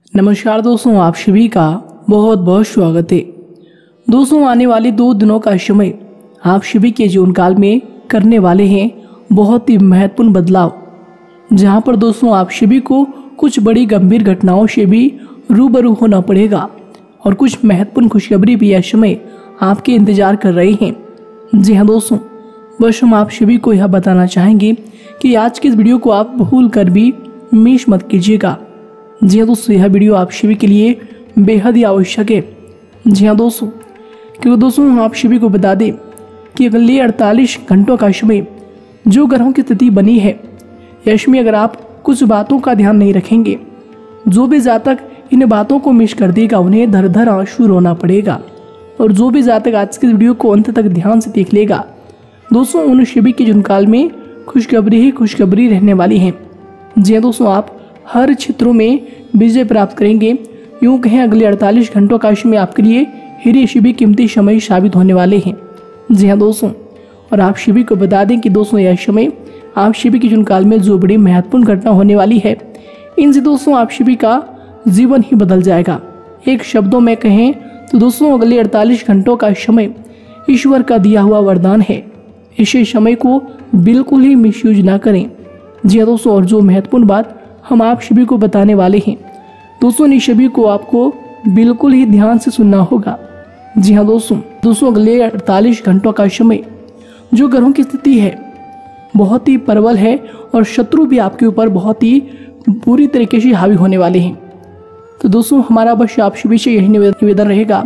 नमस्कार दोस्तों, आप सभी का बहुत बहुत स्वागत है। दोस्तों, आने वाले 2 दिनों का समय आप सभी के जीवन काल में करने वाले हैं बहुत ही महत्वपूर्ण बदलाव, जहां पर दोस्तों आप सभी को कुछ बड़ी गंभीर घटनाओं से भी रूबरू होना पड़ेगा और कुछ महत्वपूर्ण खुशखबरी भी यह समय आपके इंतजार कर रहे हैं। जी हाँ दोस्तों, बस हम आप सभी को यह बताना चाहेंगे कि आज की इस वीडियो को आप भूल कर भी मिस मत कीजिएगा। जी हाँ दोस्तों, यह वीडियो आप सभी के लिए बेहद ही आवश्यक है। जी हाँ दोस्तों, क्योंकि दोस्तों हम आप सभी को बता दें कि अगले 48 घंटों का समय जो ग्रहों की स्थिति बनी है, इसमें अगर आप कुछ बातों का ध्यान नहीं रखेंगे, जो भी जातक इन बातों को मिस कर देगा उन्हें धर धर आंसू रोना पड़ेगा। और जो भी जातक आज की वीडियो को अंत तक ध्यान से देख लेगा दोस्तों, उन सभी के जीवन काल में खुशखबरी ही खुशखबरी रहने वाली है। जी हाँ दोस्तों, आप हर क्षेत्रों में विजय प्राप्त करेंगे। यूँ कहें अगले 48 घंटों का समय आपके लिए हीरे सभी कीमती समय साबित होने वाले हैं। जी हाँ दोस्तों, और आप सभी को बता दें कि दोस्तों यह समय आप सभी के जीवन काल में जो बड़ी महत्वपूर्ण घटना होने वाली है, इनसे दोस्तों आप सभी का जीवन ही बदल जाएगा। एक शब्दों में कहें तो दोस्तों अगले 48 घंटों का समय ईश्वर का दिया हुआ वरदान है। इस समय को बिल्कुल ही मिसयूज ना करें। जी हाँ दोस्तों, और जो महत्वपूर्ण बात हम आप सभी को बताने वाले हैं दोस्तों, इन सभी को आपको बिल्कुल ही ध्यान से सुनना होगा। जी हाँ दोस्तों अगले 48 घंटों का समय जो ग्रहों की स्थिति है बहुत ही प्रबल है और शत्रु भी आपके ऊपर बहुत ही बुरी तरीके से हावी होने वाले हैं। तो दोस्तों हमारा बस आप सभी से यही निवेदन रहेगा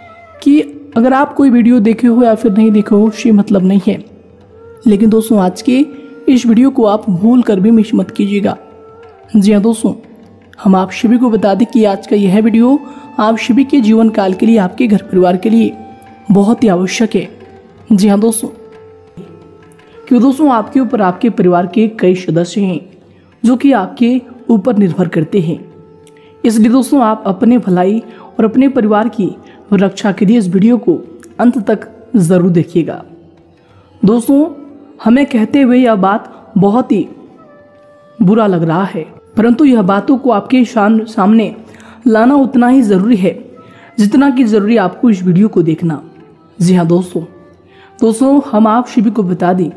कि अगर आप कोई वीडियो देखे हो या फिर नहीं देखे हो उससे मतलब नहीं है, लेकिन दोस्तों आज के इस वीडियो को आप भूल कर भी मिस मत कीजिएगा। जी हाँ दोस्तों, हम आप सभी को बता दें कि आज का यह वीडियो आप सभी के जीवन काल के लिए, आपके घर परिवार के लिए बहुत ही आवश्यक है। जी हाँ दोस्तों, क्यों दोस्तों आपके ऊपर आपके परिवार के कई सदस्य हैं जो कि आपके ऊपर निर्भर करते हैं। इसलिए दोस्तों आप अपने भलाई और अपने परिवार की रक्षा के लिए इस वीडियो को अंत तक जरूर देखिएगा। दोस्तों हमें कहते हुए यह बात बहुत ही बुरा लग रहा है, परंतु यह बातों को आपके सामने लाना उतना ही जरूरी है जितना कि जरूरी आपको इस वीडियो को देखना। जी हाँ दोस्तों हम आप सभी को बता दें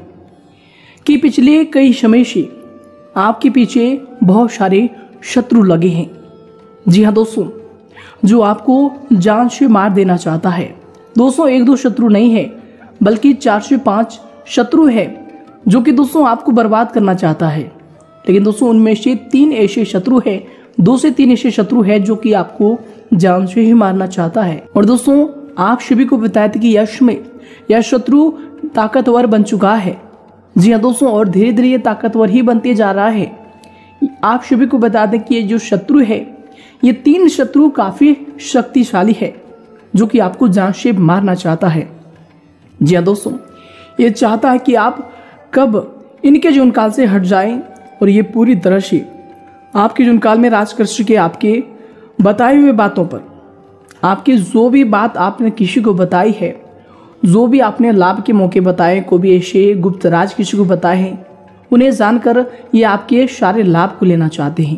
कि पिछले कई समय से आपके पीछे बहुत सारे शत्रु लगे हैं। जी हाँ दोस्तों, जो आपको जान से मार देना चाहता है। दोस्तों 1-2 शत्रु नहीं है बल्कि 4 से 5 शत्रु है जो कि दोस्तों आपको बर्बाद करना चाहता है। लेकिन दोस्तों उनमें से 3 ऐसे शत्रु है, 2 से 3 ऐसे शत्रु है जो कि आपको जान से ही मारना चाहता है। और दोस्तों आप सभी को बताया था कि यश में यह शत्रु ताकतवर बन चुका है। जी हाँ दोस्तों, और धीरे धीरे ये ताकतवर ही बनते जा रहा है। आप सभी को बता दें कि ये जो शत्रु है, ये 3 शत्रु काफी शक्तिशाली है जो कि आपको जान से मारना चाहता है। जी हाँ दोस्तों, ये चाहता है कि आप कब इनके जीवन काल से हट जाएं और ये पूरी तरह से आपके जीवन काल में राज कर सके। आपके बताए हुए बातों पर, आपकी जो भी बात आपने किसी को बताई है, जो भी आपने लाभ के मौके बताए, को भी ऐसे गुप्त राज किसी को बताए हैं, उन्हें जानकर ये आपके सारे लाभ को लेना चाहते हैं।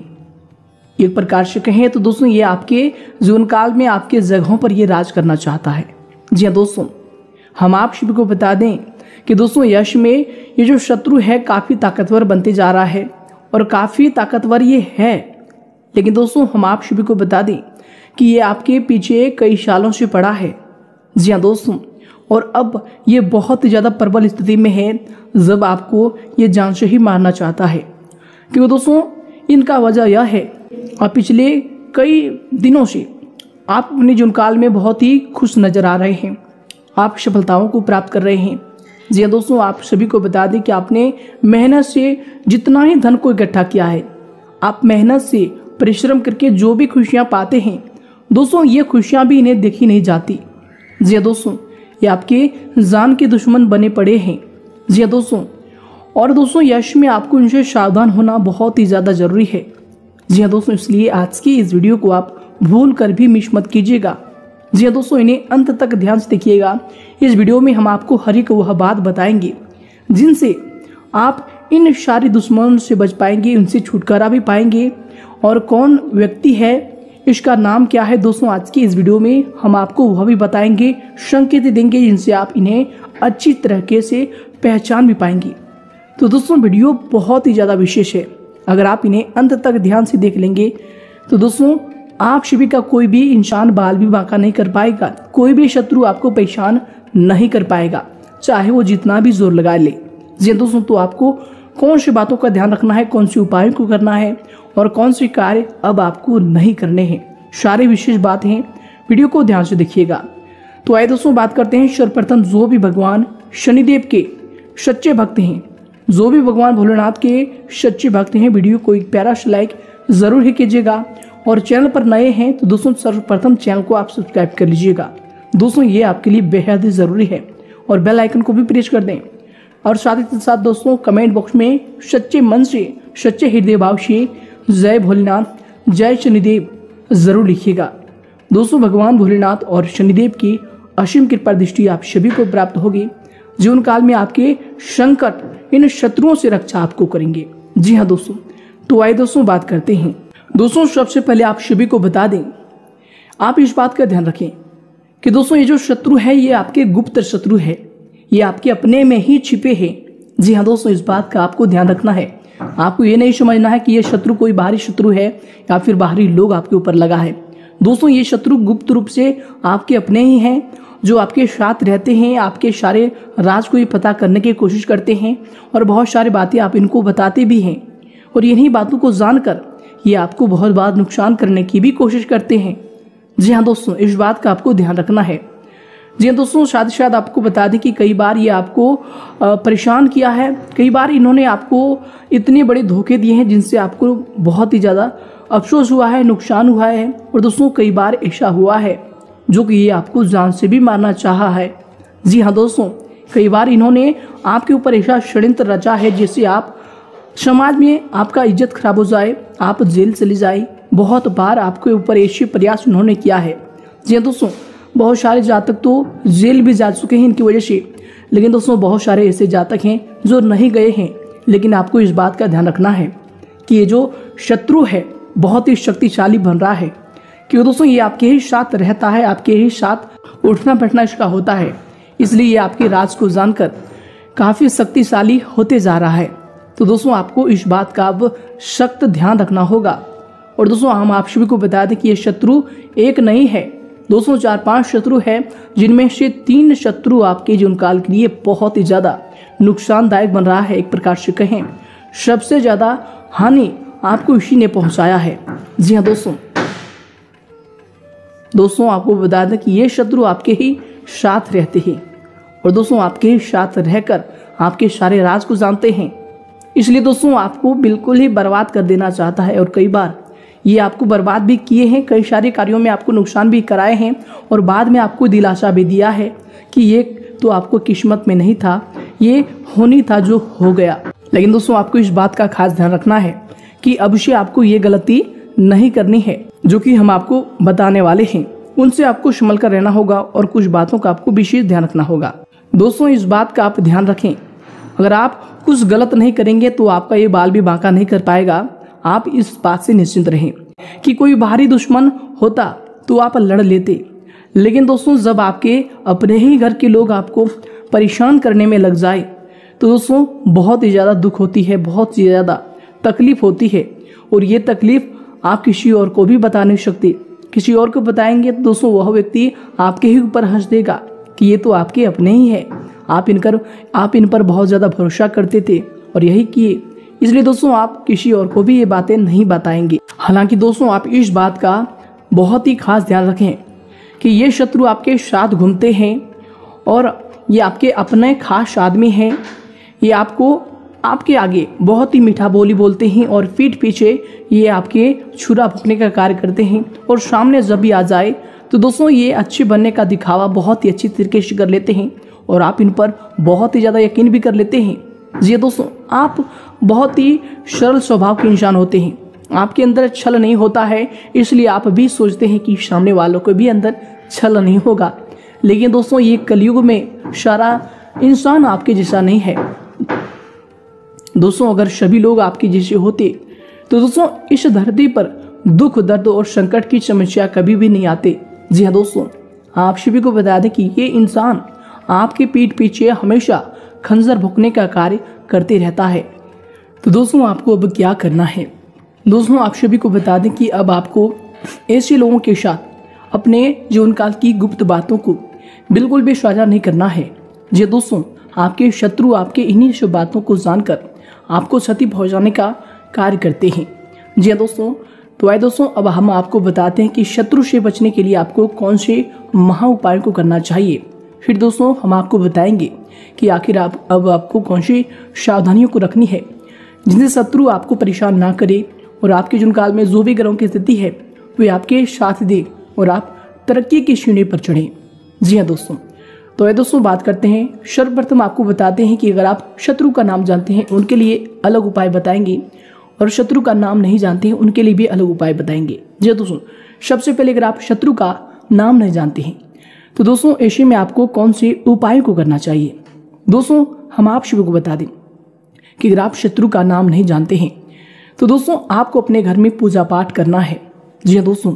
एक प्रकार से कहें तो दोस्तों ये आपके जीवन काल में आपके जगहों पर ये राज करना चाहता है। जी हाँ दोस्तों, हम आप सभी को बता दें कि दोस्तों यश में ये जो शत्रु है काफी ताकतवर बनते जा रहा है और काफी ताकतवर ये है। लेकिन दोस्तों हम आप सभी को बता दें कि ये आपके पीछे कई सालों से पड़ा है। जी हाँ दोस्तों, और अब ये बहुत ही ज्यादा प्रबल स्थिति में है जब आपको ये जान से ही मारना चाहता है। क्योंकि दोस्तों इनका वजह यह है, और पिछले कई दिनों से आप अपने जीवन काल में बहुत ही खुश नजर आ रहे हैं, आप सफलताओं को प्राप्त कर रहे हैं। जी हाँ दोस्तों, आप सभी को बता दें कि आपने मेहनत से जितना ही धन को इकट्ठा किया है, आप मेहनत से परिश्रम करके जो भी खुशियां पाते हैं दोस्तों, ये खुशियां भी इन्हें देखी नहीं जाती। जी हाँ दोस्तों, ये आपके जान के दुश्मन बने पड़े हैं। जी हाँ दोस्तों, और दोस्तों यश में आपको इनसे सावधान होना बहुत ही ज्यादा जरूरी है। जी हाँ दोस्तों, इसलिए आज की इस वीडियो को आप भूल कर भी मिस मत कीजिएगा। जी हाँ दोस्तों, इन्हें अंत तक ध्यान से देखिएगा। इस वीडियो में हम आपको हर एक वह बात बताएंगे जिनसे आप इन सारे दुश्मनों से बच पाएंगे, उनसे छुटकारा भी पाएंगे। और कौन व्यक्ति है इसका नाम क्या है दोस्तों, आज की इस वीडियो में हम आपको वह भी बताएंगे, संकेत देंगे जिनसे आप इन्हें अच्छी तरीके से पहचान भी पाएंगे। तो दोस्तों वीडियो बहुत ही ज़्यादा विशेष है, अगर आप इन्हें अंत तक ध्यान से देख लेंगे तो दोस्तों आप सभी का कोई भी इंसान बाल भी बांका नहीं कर पाएगा, कोई भी शत्रु आपको पहचान नहीं कर पाएगा, चाहे वो जितना भी जोर लगा ले। जी दोस्तों, तो आपको कौन सी बातों का ध्यान रखना है, कौन सी उपायों को करना है और कौन से कार्य अब आपको नहीं करने हैं, सारे विशेष बातें हैं, वीडियो को ध्यान से देखिएगा। तो आइए दोस्तों बात करते हैं। सर्वप्रथम जो भी भगवान शनिदेव के सच्चे भक्त हैं, जो भी भगवान भोलेनाथ के सच्चे भक्त हैं, वीडियो को एक प्यारा सा लाइक जरूर ही कीजिएगा और चैनल पर नए हैं तो दोस्तों सर्वप्रथम चैनल को आप सब्सक्राइब कर लीजिएगा। दोस्तों ये आपके लिए बेहद ही जरूरी है और बेल आइकन को भी प्रेस कर दें और साथ ही साथ दोस्तों कमेंट बॉक्स में सच्चे मन से, सच्चे हृदय भाव से जय भोलेनाथ, जय शनिदेव जरूर लिखिएगा। दोस्तों भगवान भोलेनाथ और शनिदेव की असीम कृपा दृष्टि आप सभी को प्राप्त होगी। जीवन काल में आपके संकट, इन शत्रुओं से रक्षा आपको करेंगे। जी हाँ दोस्तों, तो आइए दोस्तों बात करते हैं। दोस्तों सबसे पहले आप सभी को बता दें, आप इस बात का ध्यान रखें कि दोस्तों ये जो शत्रु है ये आपके गुप्त शत्रु है, ये आपके अपने में ही छिपे हैं। जी हाँ दोस्तों, इस बात का आपको ध्यान रखना है। आपको ये नहीं समझना है कि ये शत्रु कोई बाहरी शत्रु है या फिर बाहरी लोग आपके ऊपर लगा है। दोस्तों ये शत्रु गुप्त रूप से आपके अपने ही हैं, जो आपके साथ रहते हैं, आपके सारे राज को ये पता करने की कोशिश करते हैं और बहुत सारी बातें आप इनको बताते भी हैं और इन्हीं बातों को जानकर ये आपको बहुत बार नुकसान करने की भी कोशिश करते हैं। जी हाँ दोस्तों, इस बात का आपको ध्यान रखना है। जी हाँ दोस्तों, शायद आपको बता दें कि कई बार ये आपको परेशान किया है, कई बार इन्होंने आपको इतने बड़े धोखे दिए हैं जिनसे आपको बहुत ही ज़्यादा अफसोस हुआ है, नुकसान हुआ है और दोस्तों कई बार ऐसा हुआ है जो कि ये आपको जान से भी मारना चाहा है। जी हाँ दोस्तों, कई बार इन्होंने आपके ऊपर ऐसा षड्यंत्र रचा है जिससे आप समाज में आपका इज्जत खराब हो जाए, आप जेल चले जाए। बहुत बार आपके ऊपर ऐसे प्रयास इन्होंने किया है। जी हाँ दोस्तों, बहुत सारे जातक तो जेल भी जा चुके हैं इनकी वजह से, लेकिन दोस्तों बहुत सारे ऐसे जातक हैं जो नहीं गए हैं। लेकिन आपको इस बात का ध्यान रखना है कि ये जो शत्रु है बहुत ही शक्तिशाली बन रहा है, कि दोस्तों ये आपके ही साथ रहता है, आपके ही साथ उठना बैठना इसका होता है, इसलिए ये आपके राज को जानकर काफ़ी शक्तिशाली होते जा रहा है। तो दोस्तों आपको इस बात का अब सख्त ध्यान रखना होगा। और दोस्तों हम आप सभी को बता दें कि ये शत्रु एक नहीं है दोस्तों, 4-5 शत्रु है, जिनमें से 3 शत्रु आपके जीवन काल के लिए बहुत ही ज़्यादा नुकसानदायक बन रहा है। एक प्रकार से कहें सबसे ज़्यादा हानि आपको इसी ने पहुंचाया है। जी हाँ दोस्तों आपको बता दें कि ये शत्रु आपके ही साथ रहते हैं और दोस्तों आपके ही साथ रहकर आपके सारे राज को जानते हैं, इसलिए दोस्तों आपको बिल्कुल ही बर्बाद कर देना चाहता है। और कई बार ये आपको बर्बाद भी किए हैं, कई सारे कार्यों में आपको नुकसान भी कराए हैं और बाद में आपको दिलासा भी दिया है कि ये तो आपको किस्मत में नहीं था, ये होनी था जो हो गया। लेकिन दोस्तों आपको इस बात का खास ध्यान रखना है कि अब से आपको ये गलती नहीं करनी है जो कि हम आपको बताने वाले हैं, उनसे आपको संभल कर रहना होगा और कुछ बातों का आपको विशेष ध्यान रखना होगा। दोस्तों इस बात का आप ध्यान रखें, अगर आप कुछ गलत नहीं करेंगे तो आपका ये बाल भी बांका नहीं कर पाएगा। आप इस बात से निश्चिंत रहें कि कोई बाहरी दुश्मन होता तो आप लड़ लेते, लेकिन दोस्तों जब आपके अपने ही घर के लोग आपको परेशान करने में लग जाए तो दोस्तों बहुत ही ज़्यादा दुख होती है, बहुत ही ज़्यादा तकलीफ होती है और ये तकलीफ आप किसी और को भी बता नहीं सकते। किसी और को बताएंगे तो दोस्तों वह व्यक्ति आपके ही ऊपर हंस देगा कि ये तो आपके अपने ही है, आप इन पर बहुत ज़्यादा भरोसा करते थे और यही किए, इसलिए दोस्तों आप किसी और को भी ये बातें नहीं बताएंगे। हालांकि दोस्तों आप इस बात का बहुत ही खास ध्यान रखें कि ये शत्रु आपके साथ घूमते हैं और ये आपके अपने खास आदमी हैं। ये आपके आगे बहुत ही मीठा बोली बोलते हैं और पीठ पीछे ये आपके छुरा फूकने का कार्य करते हैं और सामने जब भी आ जाए तो दोस्तों ये अच्छे बनने का दिखावा बहुत ही अच्छी तरीके से कर लेते हैं और आप इन पर बहुत ही ज़्यादा यकीन भी कर लेते हैं। जी दोस्तों आप बहुत ही सरल स्वभाव के इंसान होते हैं, आपके अंदर छल नहीं होता है, इसलिए आप भी सोचते हैं कि सामने वालों को भी अंदर छल नहीं होगा। लेकिन दोस्तों ये कलयुग में सारा इंसान आपके जैसा नहीं है। दोस्तों अगर सभी लोग आपके जैसे होते तो दोस्तों इस धरती पर दुख, दर्द और संकट की समस्या कभी भी नहीं आते। जी हाँ दोस्तों, आप सभी को बता दें कि ये इंसान आपकी पीठ पीछे हमेशा खंजर भोंकने का कार्य करते रहता है। तो दोस्तों आपको अब क्या करना है? दोस्तों आप सभी को बता दें कि अब आपको ऐसे लोगों के साथ अपने जीवन काल की गुप्त बातों को बिल्कुल भी साझा नहीं करना है। जी दोस्तों, आपके शत्रु आपके इन्हीं सब बातों को जानकर आपको क्षति पहुंचाने का कार्य करते हैं। जी दोस्तों, तो आइए दोस्तों अब हम आपको बताते हैं कि शत्रु से बचने के लिए आपको कौन से महा उपायों को करना चाहिए। फिर दोस्तों हम आपको बताएंगे कि आखिर अब आपको कौन सी सावधानियों को रखनी है जिनसे शत्रु आपको परेशान ना करे और आपके जीवन काल में जो भी ग्रहों की स्थिति है वे आपके साथ दे और आप तरक्की की सीढ़ी पर चढ़े। जी हाँ दोस्तों, तो आइए दोस्तों बात करते हैं। सर्वप्रथम आपको बताते हैं कि अगर आप शत्रु का नाम जानते हैं उनके लिए अलग उपाय बताएंगे और शत्रु का नाम नहीं जानते हैं उनके लिए भी अलग उपाय बताएंगे। जी दोस्तों, सबसे पहले अगर आप शत्रु का नाम नहीं जानते हैं तो दोस्तों ऐसे में आपको कौन से उपायों को करना चाहिए। दोस्तों हम आप सभी को बता दें कि अगर आप शत्रु का नाम नहीं जानते हैं तो दोस्तों आपको अपने घर में पूजा पाठ करना है। जी हाँ दोस्तों,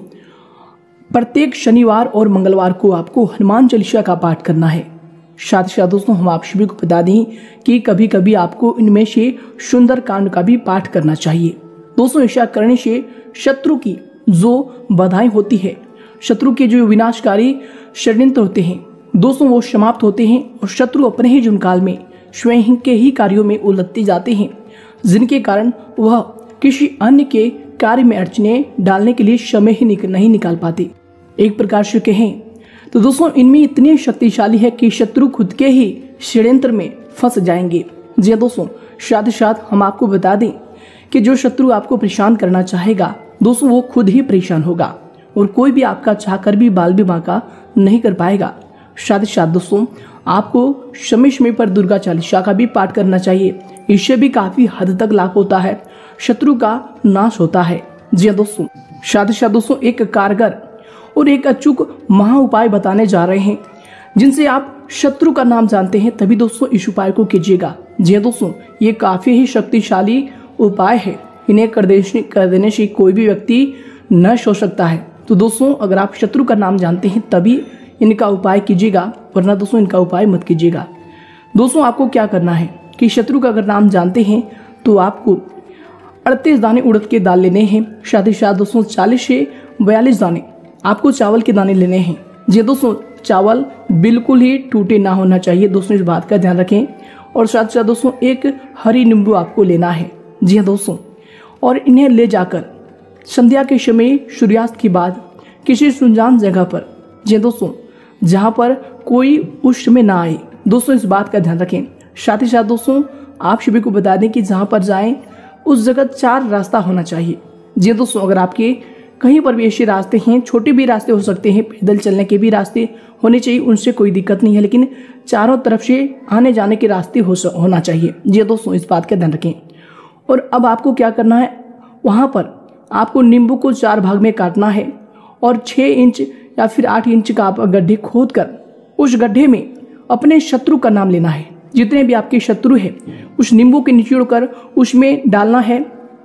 प्रत्येक शनिवार और मंगलवार को आपको हनुमान चालीसा का पाठ करना है। साथ ही साथ दोस्तों हम आप सभी को बता दें कि कभी कभी आपको इनमें से सुंदर कांड का भी पाठ करना चाहिए। दोस्तों ऐसा करने से शत्रु की जो बाधाएं होती है, शत्रु के जो विनाशकारी षड्यंत्र होते हैं दोस्तों वो समाप्त होते हैं और शत्रु अपने ही जीवन काल में स्वयं के ही कार्यों में उलझते जाते हैं, जिनके कारण वह किसी अन्य के कार्य में अड़चने डालने के लिए समय ही नहीं निकाल पाते। एक प्रकार से कहें तो दोस्तों इनमें इतने शक्तिशाली है कि शत्रु खुद के ही षड्यंत्र में फंस जाएंगे। जी दोस्तों, साथ ही साथ हम आपको बता दें कि जो शत्रु आपको परेशान करना चाहेगा दोस्तों वो खुद ही परेशान होगा और कोई भी आपका चाहकर भी बाल भी बांका नहीं कर पाएगा। साथ ही साथ दोस्तों आपको समय समय पर दुर्गा चालीसा का भी पाठ करना चाहिए। इससे भी काफी हद तक लाभ होता है, शत्रु का नाश होता है। जी हाँ दोस्तों, साथ ही साथ दोस्तों एक कारगर और एक अचूक महा उपाय बताने जा रहे हैं जिनसे आप शत्रु का नाम जानते हैं तभी दोस्तों इस उपाय को कीजिएगा। जी हाँ दोस्तों, ये काफी ही शक्तिशाली उपाय है, इन्हें कर देने से कोई भी व्यक्ति नष्ट हो सकता है। तो दोस्तों अगर आप शत्रु का नाम जानते हैं तभी इनका उपाय कीजिएगा, वरना दोस्तों इनका उपाय मत कीजिएगा। दोस्तों आपको क्या करना है कि शत्रु का अगर नाम जानते हैं तो आपको 38 दाने उड़द के दाल लेने हैं। साथ ही साथ दोस्तों 40 से 42 दाने आपको चावल के दाने लेने हैं। जी दोस्तों, चावल बिल्कुल ही टूटे ना होना चाहिए दोस्तों, इस बात का ध्यान रखें। और साथ साथ दोस्तों एक हरी नींबू आपको लेना है। जी हाँ दोस्तों, और इन्हें ले जाकर संध्या के समय सूर्यास्त के बाद किसी सुनसान जगह पर, जी दोस्तों जहाँ पर कोई उस समय ना आए दोस्तों, इस बात का ध्यान रखें। साथ ही साथ दोस्तों आप सभी को बता दें कि जहाँ पर जाएं उस जगह 4 रास्ता होना चाहिए। जी दोस्तों, अगर आपके कहीं पर भी ऐसे रास्ते हैं, छोटे भी रास्ते हो सकते हैं, पैदल चलने के भी रास्ते होने चाहिए, उनसे कोई दिक्कत नहीं है, लेकिन चारों तरफ से आने जाने के रास्ते होना चाहिए। जी दोस्तों, इस बात का ध्यान रखें। और अब आपको क्या करना है, वहाँ पर आपको नींबू को 4 भाग में काटना है और 6 इंच या फिर 8 इंच का आप गड्ढे खोद कर उस गड्ढे में अपने शत्रु का नाम लेना है। जितने भी आपके शत्रु है उस नींबू के निचोड़ कर उसमें डालना है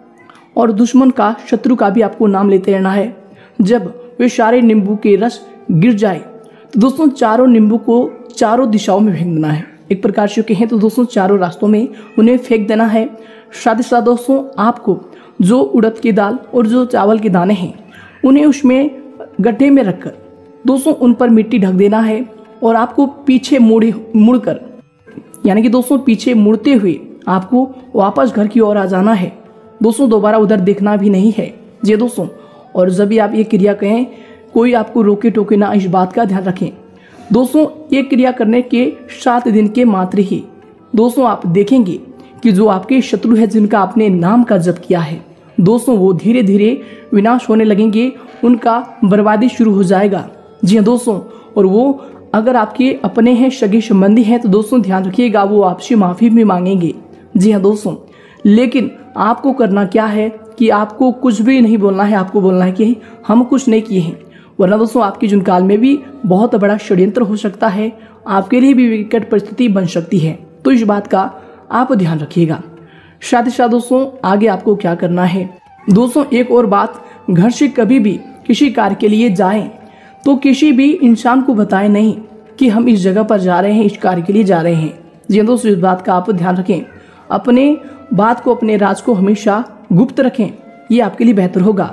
और दुश्मन का, शत्रु का भी आपको नाम लेते रहना है। जब वे सारे नींबू के रस गिर जाए तो दोस्तों चारों नींबू को चारों दिशाओं में फेंक देना है। एक प्रकार से कहें तो दोस्तों चारों रास्तों में उन्हें फेंक देना है। साथ ही साथ दोस्तों आपको जो उड़द की दाल और जो चावल के दाने हैं उन्हें उसमें गड्ढे में रखकर दोस्तों उन पर मिट्टी ढक देना है और आपको पीछे मुड़कर, यानी कि दोस्तों पीछे मुड़ते हुए आपको वापस घर की ओर आ जाना है दोस्तों, दोबारा उधर देखना भी नहीं है। जी दोस्तों, और जब भी आप ये क्रिया करें कोई आपको रोके टोके ना, इस बात का ध्यान रखें। दोस्तों ये क्रिया करने के 7 दिन के मात्र ही दोस्तों आप देखेंगे कि जो आपके शत्रु है जिनका आपने नाम का जप किया है दोस्तों वो धीरे धीरे विनाश होने लगेंगे, उनका बर्बादी शुरू हो जाएगा। जी हाँ दोस्तों, और वो अगर आपके अपने हैं, सगे संबंधी हैं तो दोस्तों ध्यान रखिएगा वो आपसे माफी भी मांगेंगे। जी हाँ दोस्तों, लेकिन आपको करना क्या है कि आपको कुछ भी नहीं बोलना है, आपको बोलना है कि हम कुछ नहीं किए हैं, वरना दोस्तों आपकी जीवन काल में भी बहुत बड़ा षड्यंत्र हो सकता है, आपके लिए भी विकट परिस्थिति बन सकती है। तो इस बात का आप ध्यान रखिएगा। साथ ही साथ दोस्तों आगे आपको क्या करना है दोस्तों, एक और बात घर से कभी भी किसी कार्य के लिए जाएं तो किसी भी इंसान को बताएं नहीं कि हम इस जगह पर जा रहे हैं, इस कार्य के लिए जा रहे हैं। जी दोस्तों, इस बात का आप ध्यान रखें। अपने बात को, अपने राज को हमेशा गुप्त रखें, ये आपके लिए बेहतर होगा।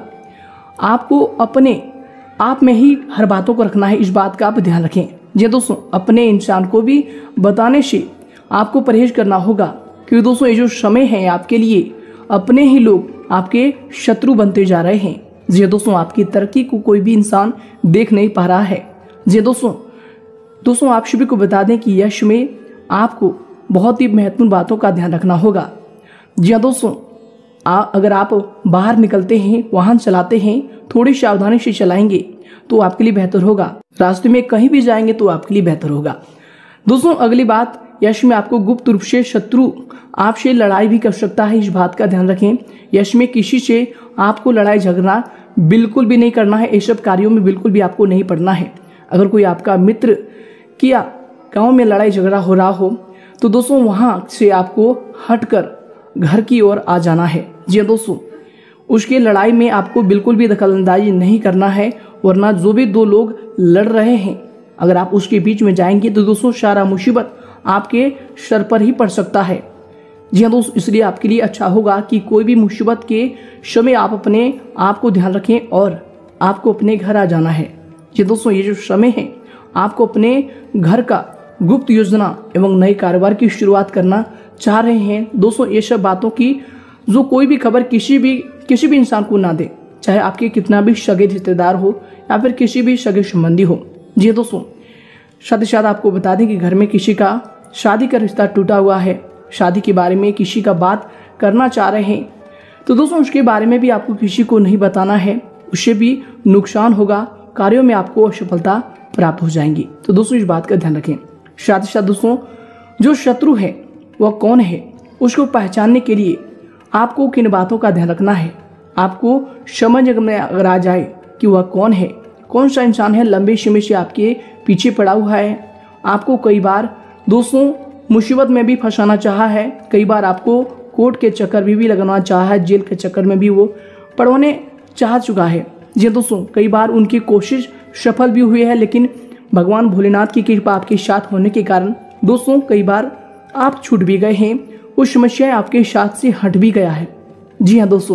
आपको अपने आप में ही हर बातों को रखना है, इस बात का आप ध्यान रखें। जी दोस्तों, अपने इंसान को भी बताने से आपको परहेज करना होगा, क्योंकि दोस्तों ये जो समय है आपके लिए अपने ही लोग आपके शत्रु बनते जा रहे हैं। जी दोस्तों, आपकी तरक्की को कोई भी इंसान देख नहीं पा रहा है। जी दोस्तों आप सभी को बता दें कि यश में आपको बहुत ही महत्वपूर्ण बातों का ध्यान रखना होगा। जी दोस्तों, अगर आप बाहर निकलते हैं, वाहन चलाते हैं, थोड़ी सावधानी से चलाएंगे तो आपके लिए बेहतर होगा। रास्ते में कहीं भी जाएंगे तो आपके लिए बेहतर होगा। दोस्तों अगली बात, यश में आपको गुप्त रूप से शत्रु आपसे लड़ाई भी कर सकता है, इस बात का ध्यान रखें। यश में किसी से आपको लड़ाई झगड़ा बिल्कुल भी नहीं करना है, ये सब कार्यों में बिल्कुल भी आपको नहीं पड़ना है। अगर कोई आपका मित्र किया गांव में लड़ाई झगड़ा हो रहा हो तो दोस्तों वहां से आपको हटकर घर की ओर आ जाना है। जी दोस्तों, उसके लड़ाई में आपको बिल्कुल भी दखलंदाजी नहीं करना है, वरना जो भी दो लोग लड़ रहे हैं अगर आप उसके बीच में जाएंगे तो दोस्तों सारा मुसीबत आपके सर पर ही पड़ सकता है। जी हाँ दोस्तों, इसलिए आपके लिए अच्छा होगा कि कोई भी मुसीबत के समय आप अपने आप को ध्यान रखें और आपको अपने घर आ जाना है। जी दोस्तों, ये जो समय है आपको अपने घर का गुप्त योजना एवं नए कारोबार की शुरुआत करना चाह रहे हैं। दोस्तों ये सब बातों की जो कोई भी खबर किसी भी इंसान को ना दे, चाहे आपके कितना भी सगे रिश्तेदार हो या फिर किसी भी सगे संबंधी हो। जी दोस्तों, साथ ही साथ आपको बता दें कि घर में किसी का शादी का रिश्ता टूटा हुआ है, शादी के बारे में किसी का बात करना चाह रहे हैं तो दोस्तों उसके बारे में भी आपको किसी को नहीं बताना है, उससे भी नुकसान होगा, कार्यों में आपको असफलता प्राप्त हो जाएंगी। तो दोस्तों इस बात का ध्यान रखें। साथ ही साथ दोस्तों जो शत्रु है वह कौन है, उसको पहचानने के लिए आपको किन बातों का ध्यान रखना है, आपको समझ में अगर आ जाए कि वह कौन है, कौन सा इंसान है लंबे समय से आपके पीछे पड़ा हुआ है, आपको कई बार दोस्तों मुसीबत में भी फंसाना चाहा है, कई बार आपको कोर्ट के चक्कर भी लगाना चाहा है, जेल के चक्कर में भी वो पड़वाने चाह चुका है। जी दोस्तों, कई बार उनकी कोशिश सफल भी हुई है, लेकिन भगवान भोलेनाथ की कृपा आपके साथ होने के कारण दोस्तों कई बार आप छूट भी गए हैं, उस समस्या आपके साथ से हट भी गया है। जी हाँ दोस्तों,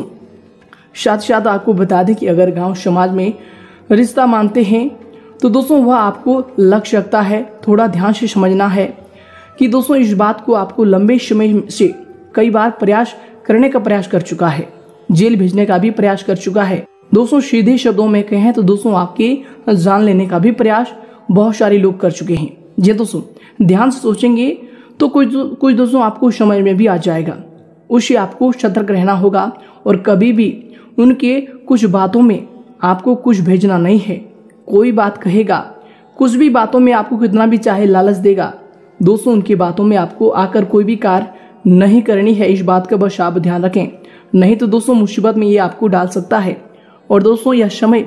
साथ साथ आपको बता दें कि अगर गांव समाज में रिश्ता मानते हैं तो दोस्तों वह आपको लग सकता है। थोड़ा ध्यान से समझना है कि दोस्तों इस बात को आपको लंबे समय से कई बार प्रयास करने का प्रयास कर चुका है, जेल भेजने का भी प्रयास कर चुका है। दोस्तों सीधे शब्दों में कहें तो दोस्तों आपके जान लेने का भी प्रयास बहुत सारे लोग कर चुके हैं। जी दोस्तों, ध्यान से सोचेंगे तो कुछ दोस्तों आपको समझ में भी आ जाएगा, उससे आपको सतर्क रहना होगा और कभी भी उनके कुछ बातों में आपको कुछ भेजना नहीं है। कोई बात कहेगा, कुछ भी बातों में आपको कितना भी चाहे लालच देगा, दोस्तों उनकी बातों में आपको आकर कोई भी कार्य नहीं करनी है, इस बात का बस आप ध्यान रखें, नहीं तो दोस्तों मुसीबत में ये आपको डाल सकता है। और दोस्तों यह समय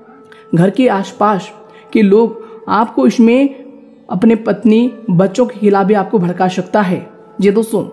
घर के आसपास के लोग आपको इसमें अपने पत्नी बच्चों के खिलाफ भी आपको भड़का सकता है। जी दोस्तों,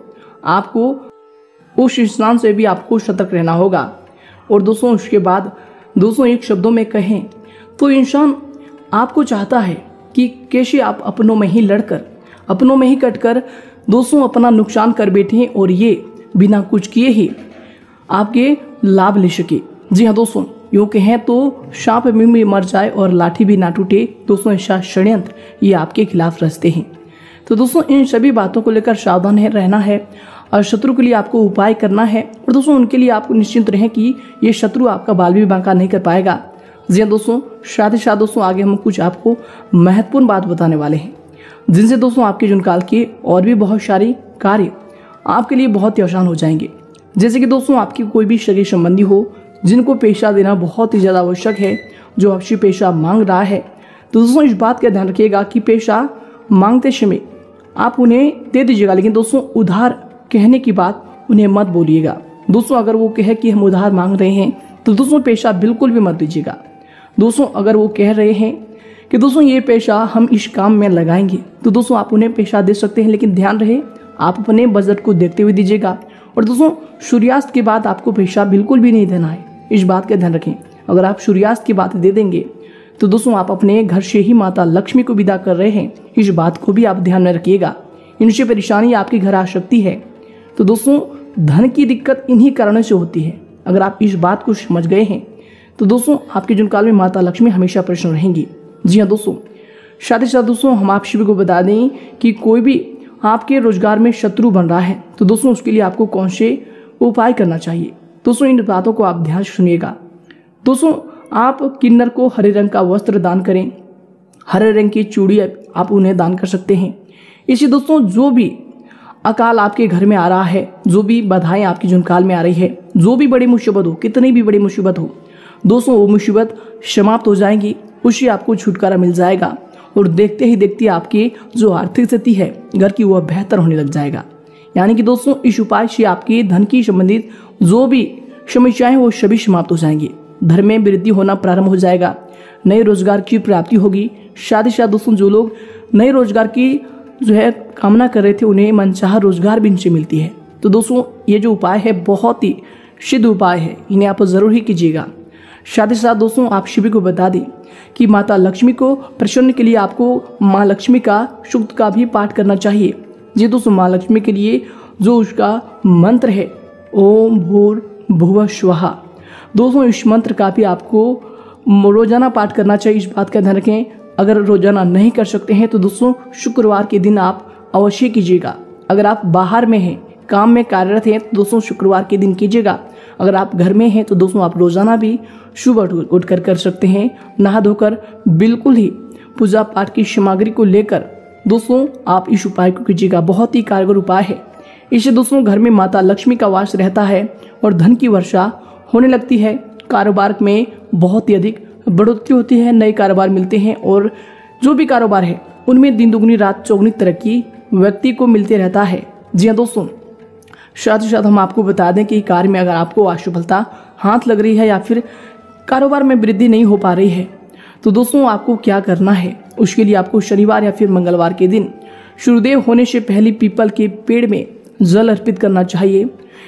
आपको उस इंसान से भी आपको सतर्क रहना होगा। और दोस्तों उसके बाद दोस्तों एक शब्दों में कहें तो इंसान आपको चाहता है कि कैसे आप अपनों में ही लड़कर, अपनों में ही कटकर दोस्तों अपना नुकसान कर बैठे और ये बिना कुछ किए ही आपके लाभ ले सके। जी हाँ दोस्तों, यूँ कहें तो सांप में मर जाए और लाठी भी ना टूटे, दोस्तों ऐसा षड्यंत्र ये आपके खिलाफ रचते हैं। तो दोस्तों इन सभी बातों को लेकर सावधान रहना है और शत्रु के लिए आपको उपाय करना है। और दोस्तों उनके लिए आप निश्चिंत रहें कि ये शत्रु आपका बाल भी बांका नहीं कर पाएगा। जी हाँ दोस्तों, साथ ही साथ दोस्तों आगे हम कुछ आपको महत्वपूर्ण बात बताने वाले हैं, जिनसे दोस्तों आपके जीवन काल के और भी बहुत सारे कार्य आपके लिए बहुत ही आसान हो जाएंगे। जैसे कि दोस्तों आपकी कोई भी सगे संबंधी हो जिनको पेशा देना बहुत ही ज़्यादा आवश्यक है, जो आपसे पेशा मांग रहा है, तो दोस्तों इस बात का ध्यान रखिएगा कि पेशा मांगते समय आप उन्हें दे दीजिएगा, लेकिन दोस्तों उधार कहने की बात उन्हें मत बोलिएगा। दोस्तों अगर वो कहे कि हम उधार मांग रहे हैं तो दोस्तों पेशा बिल्कुल भी मत दीजिएगा। दोस्तों अगर वो कह रहे हैं कि दोस्तों ये पेशा हम इस काम में लगाएंगे तो दोस्तों आप उन्हें पेशा दे सकते हैं, लेकिन ध्यान रहे आप अपने बजट को देखते हुए दीजिएगा। और दोस्तों सूर्यास्त के बाद आपको पेशा बिल्कुल भी नहीं देना है, इस बात का ध्यान रखें। अगर आप सूर्यास्त की बात दे देंगे तो दोस्तों आप अपने घर से ही माता लक्ष्मी को विदा कर रहे हैं। इस बात को भी आप ध्यान में रखिएगा। इनसे परेशानी आपके घर आ सकती है। तो दोस्तों धन की दिक्कत इन्हीं कारणों से होती है। अगर आप इस बात को समझ गए हैं तो दोस्तों आपके जीवन काल में माता लक्ष्मी हमेशा प्रसन्न रहेंगी। जी हाँ दोस्तों, साथ ही साथ दोस्तों हम आप सभी को बता दें कि कोई भी आपके रोजगार में शत्रु बन रहा है तो दोस्तों उसके लिए आपको कौन से उपाय करना चाहिए। दोस्तों इन बातों को आप ध्यान से सुनिएगा। दोस्तों आप किन्नर को हरे रंग का वस्त्र दान करें, हरे रंग की चूड़ी आप उन्हें दान कर सकते हैं। इसी दोस्तों जो भी अकाल आपके घर में आ रहा है, जो भी बाधाएं आपके जीवन काल में आ रही है, जो भी बड़ी मुसीबत हो, कितनी भी बड़ी मुसीबत हो दोस्तों, वो मुसीबत समाप्त हो जाएंगी, उससे आपको छुटकारा मिल जाएगा और देखते ही देखते आपकी जो आर्थिक स्थिति है घर की वह बेहतर होने लग जाएगा। यानी कि दोस्तों इस उपाय से आपकी धन की संबंधित जो भी समस्याएं वो सभी समाप्त हो जाएंगी, धन में वृद्धि होना प्रारंभ हो जाएगा, नए रोजगार की प्राप्ति होगी। साथ ही साथ दोस्तों जो लोग नए रोजगार की जो है कामना कर रहे थे उन्हें मनचाहा रोजगार भी इनसे मिलती है। तो दोस्तों ये जो उपाय है बहुत ही सिद्ध उपाय है, इन्हें आप जरूर ही कीजिएगा। साथ ही साथ दोस्तों आप सभी को बता दें कि माता लक्ष्मी को प्रसन्न के लिए आपको माँ लक्ष्मी का सूक्त का भी पाठ करना चाहिए। जी दोस्तों माँ लक्ष्मी के लिए जो उसका मंत्र है ओम भूर्भुवः स्वहा, दोस्तों इस मंत्र का भी आपको रोजाना पाठ करना चाहिए। इस बात का ध्यान रखें, अगर रोजाना नहीं कर सकते हैं तो दोस्तों शुक्रवार के दिन आप अवश्य कीजिएगा। अगर आप बाहर में हैं, काम में कार्यरत हैं तो दोस्तों शुक्रवार के दिन कीजिएगा। अगर आप घर में हैं तो दोस्तों आप रोजाना भी सुबह उठकर कर सकते हैं, नहा धोकर बिल्कुल ही पूजा पाठ की सामग्री को लेकर दोस्तों आप इस उपाय को कीजिएगा। बहुत ही कारगर उपाय है। इससे दोस्तों घर में माता लक्ष्मी का वास रहता है और धन की वर्षा होने लगती है। कारोबार में बहुत ही अधिक बढ़ोतरी होती है, नए कारोबार मिलते हैं और जो भी कारोबार है उनमें दिन दुगनी रात चौगुनी तरक्की व्यक्ति को मिलते रहता है। जी हाँ दोस्तों, साथ ही साथ हम आपको बता दें कि कार्य में अगर आपको असफलता हाथ लग रही है या फिर कारोबार में वृद्धि नहीं हो पा रही है तो दोस्तों आपको क्या करना है, उसके लिए आपको शनिवार या फिर मंगलवार के दिन सूर्योदय होने से पहले पीपल के पेड़ में जल अर्पित करना चाहिए।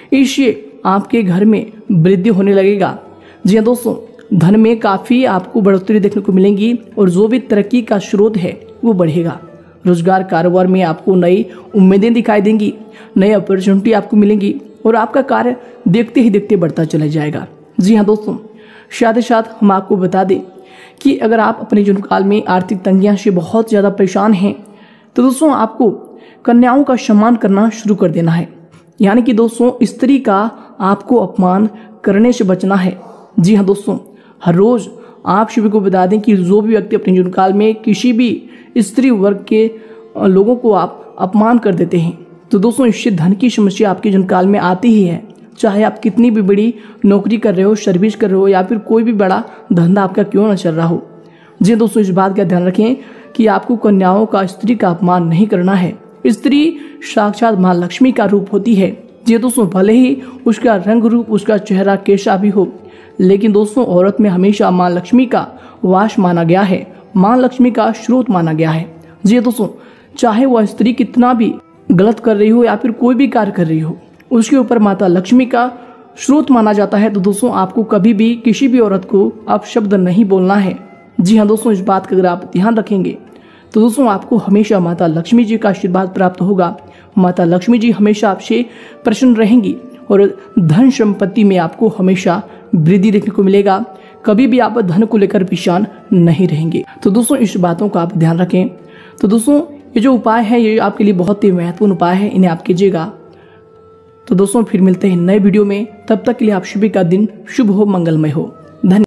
इससे आपके घर में वृद्धि होने लगेगा। जी हाँ दोस्तों, धन में काफ़ी आपको बढ़ोतरी देखने को मिलेंगी और जो भी तरक्की का स्रोत है वो बढ़ेगा। रोजगार कारोबार में आपको नई उम्मीदें दिखाई देंगी, नई अपॉर्चुनिटी आपको मिलेंगी और आपका कार्य देखते ही देखते बढ़ता चला जाएगा। जी हाँ दोस्तों, साथ ही साथ हम आपको बता दें कि अगर आप अपने जीवन काल में आर्थिक तंगियां से बहुत ज़्यादा परेशान हैं तो दोस्तों आपको कन्याओं का सम्मान करना शुरू कर देना है। यानी कि दोस्तों स्त्री का आपको अपमान करने से बचना है। जी हाँ दोस्तों, हर रोज आप सभी को बता दें कि जो भी व्यक्ति अपने जीवन काल में किसी भी स्त्री वर्ग के लोगों को आप अपमान कर देते हैं तो दोस्तों इससे धन की समस्या आपके जीवन काल में आती ही है। चाहे आप कितनी भी बड़ी नौकरी कर रहे हो, सर्विस कर रहे हो या फिर कोई भी बड़ा धंधा आपका क्यों न चल रहा हो। जी दोस्तों, इस बात का ध्यान रखें कि आपको कन्याओं का, स्त्री का अपमान नहीं करना है। स्त्री साक्षात माँ लक्ष्मी का रूप होती है। जी दोस्तों, भले ही उसका रंग रूप, उसका चेहरा कैसा भी हो, लेकिन दोस्तों औरत में हमेशा माँ लक्ष्मी का वास माना गया है, माँ लक्ष्मी का स्रोत माना गया है। जी दोस्तों, चाहे वह स्त्री कितना भी गलत कर रही हो या फिर कोई भी कार्य कर रही हो, उसके ऊपर माता लक्ष्मी का स्रोत माना जाता है। तो दोस्तों आपको कभी भी किसी भी औरत को अपशब्द नहीं बोलना है। जी हाँ दोस्तों, इस बात का अगर आप ध्यान रखेंगे तो दोस्तों आपको हमेशा माता लक्ष्मी जी का आशीर्वाद प्राप्त होगा। माता लक्ष्मी जी हमेशा आपसे प्रसन्न रहेंगी और धन संपत्ति में आपको हमेशा वृद्धि देखने को मिलेगा। कभी भी आप धन को लेकर परेशान नहीं रहेंगे। तो दोस्तों इस बातों का आप ध्यान रखें। तो दोस्तों ये जो उपाय है ये आपके लिए बहुत ही महत्वपूर्ण उपाय है, इन्हें आप कीजिएगा। तो दोस्तों फिर मिलते हैं नए वीडियो में, तब तक के लिए आप सभी का दिन शुभ हो, मंगलमय हो। धन्यवाद।